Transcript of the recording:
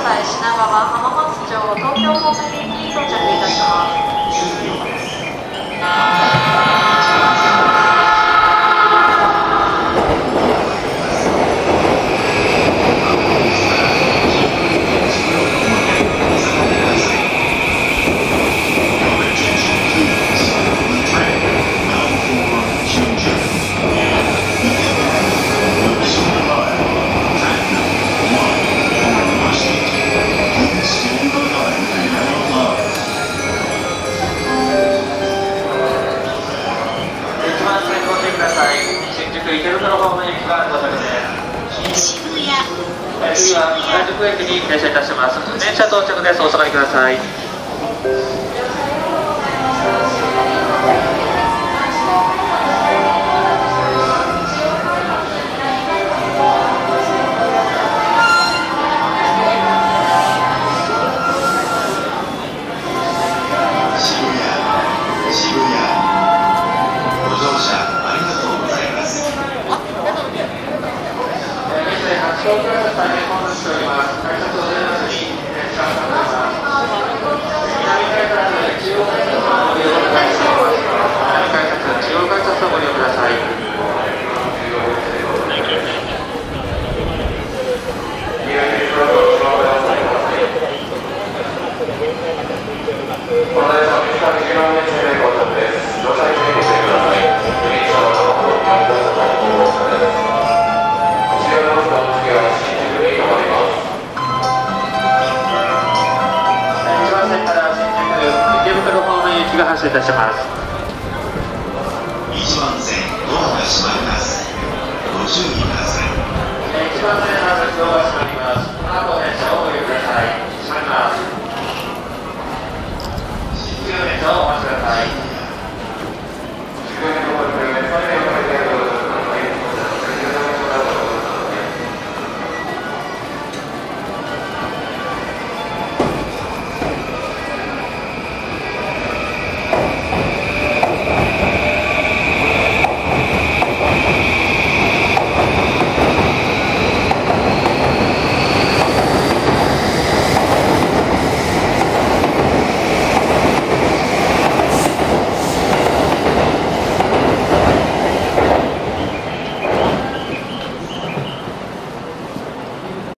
さい。品川浜松町東京方面に到着いたします。次は原宿駅に停車いたします。電車到着です。お下がりください。東京都大変混雑しております。改札を出ますに時間がかかります。南改札、中央改札をご利用いただいています。南改札、中央改札をご利用ください。この電車は水上広め線で到着です。乗車に注意してください。電車は浜松町です。が発車いたします。1番線ドアが閉まります。ご注意ください。1番線